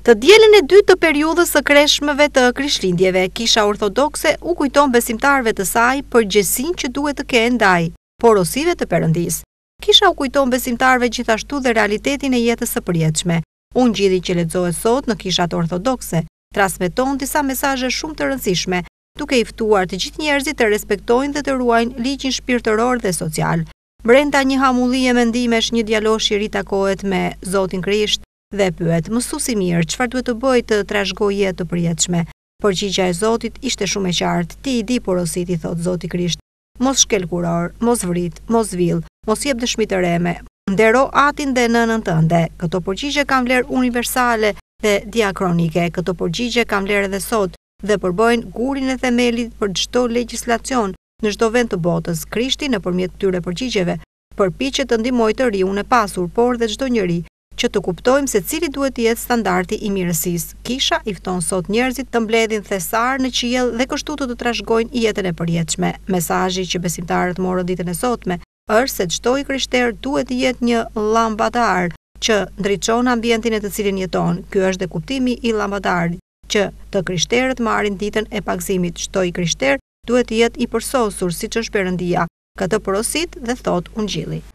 Të dielën e dytë të periudhës së kreshmeve të Krishtlindjeve, Kisha Ortodokse u kujton besimtarëve të saj përgjegjësinë që duhet të kenë ndaj porosive të Perëndisë. Kisha u kujton besimtarëve gjithashtu dhe realitetin e jetës së përjetshme. Ungjilli që lexohet sot në Kishat Ortodokse transmeton disa mesazhe shumë të rëndësishme, duke i ftuar të gjithë njerëzit të respektojnë dhe të ruajnë ligjin shpirtëror dhe social. Brenda një hamullie mendimesh, një djalosh i ri takohet me Zotin Krisht dhe pyet: "Mësuesi mirë, çfarë duhet të bëj të trashëgoj jetë të përjetshme?" Përgjigjja e Zotit ishte shumë e qartë: "Ti i di porosit", i thot Zoti Krisht. "Mos shkel kuror, mos vrit, mos vill, mos jep dëshmi të reme, ndero atin dhe nënën tënde." Këto përgjigje kanë vlerë universale dhe diakronike. Këto përgjigje kanë vlerë edhe sot dhe përbëjnë gurin e themelit për çdo legjislacion në çdo vend të botës. Krishti nëpërmjet këtyre përgjigjeve përpiqet të ndihmojë të riun e pasur, por dhe çdo njeri që të kuptojmë se cili duhet të jetë standardi i mirësisë. Kisha i fton sot njerëzit të mbledhin thesar në qiell dhe kështu të trashëgojnë jetën e përjetshme. Mesazhi që besimtarët morën ditën e sotme është se çdo i krishter duhet të jetë një llampadar që ndriçon ambientin në të cilin jeton. Ky është dhe kuptimi i llambadarit që të krishterët marrin ditën e pagëzimit. Çdo i krishter duhet të jetë i përsosur siç është Perëndia. Këtë porosit dhe thot Ungjilli.